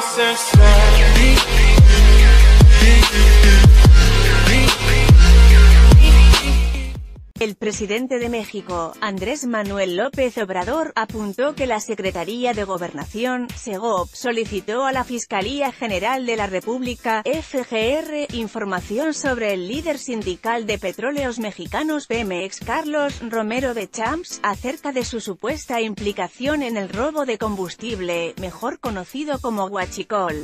El presidente de México, Andrés Manuel López Obrador, apuntó que la Secretaría de Gobernación, SEGOV, solicitó a la Fiscalía General de la República, FGR, información sobre el líder sindical de Petróleos Mexicanos, Pemex, Carlos Romero de Champs, acerca de su supuesta implicación en el robo de combustible, mejor conocido como huachicol.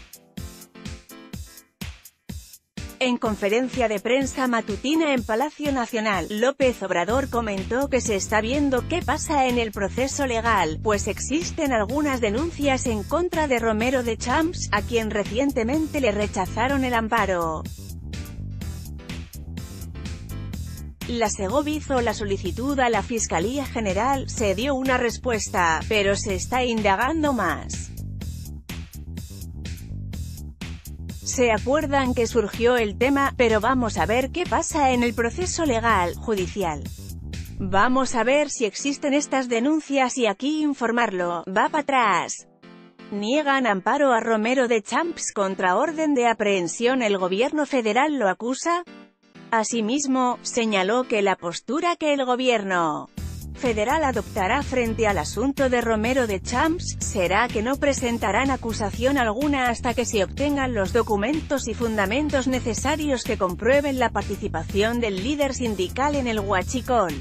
En conferencia de prensa matutina en Palacio Nacional, López Obrador comentó que se está viendo qué pasa en el proceso legal, pues existen algunas denuncias en contra de Romero de Champs, a quien recientemente le rechazaron el amparo. La SEGOV hizo la solicitud a la Fiscalía General, se dio una respuesta, pero se está indagando más. Se acuerdan que surgió el tema, pero vamos a ver qué pasa en el proceso legal, judicial. Vamos a ver si existen estas denuncias y aquí informarlo, va para atrás. Niegan amparo a Romero de Champs contra orden de aprehensión. ¿El gobierno federal lo acusa? Asimismo, señaló que la postura que el gobierno federal adoptará frente al asunto de Romero de Champs será que no presentarán acusación alguna hasta que se obtengan los documentos y fundamentos necesarios que comprueben la participación del líder sindical en el huachicol.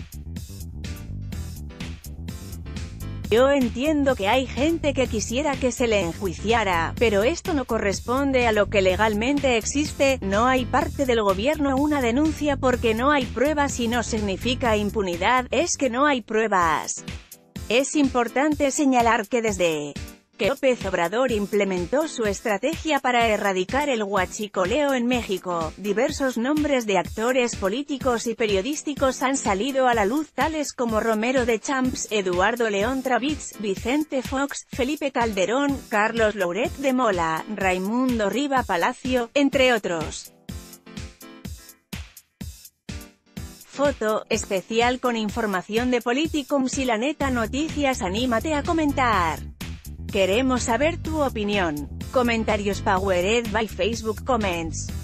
Yo entiendo que hay gente que quisiera que se le enjuiciara, pero esto no corresponde a lo que legalmente existe. No hay parte del gobierno una denuncia porque no hay pruebas y no significa impunidad, es que no hay pruebas. Es importante señalar que desde que López Obrador implementó su estrategia para erradicar el huachicoleo en México, diversos nombres de actores políticos y periodísticos han salido a la luz, tales como Romero de Champs, Eduardo León Travitz, Vicente Fox, Felipe Calderón, Carlos Loret de Mola, Raimundo Riva Palacio, entre otros. Foto especial con información de Politicums y La Neta Noticias. Anímate a comentar. Queremos saber tu opinión. Comentarios powered by Facebook Comments.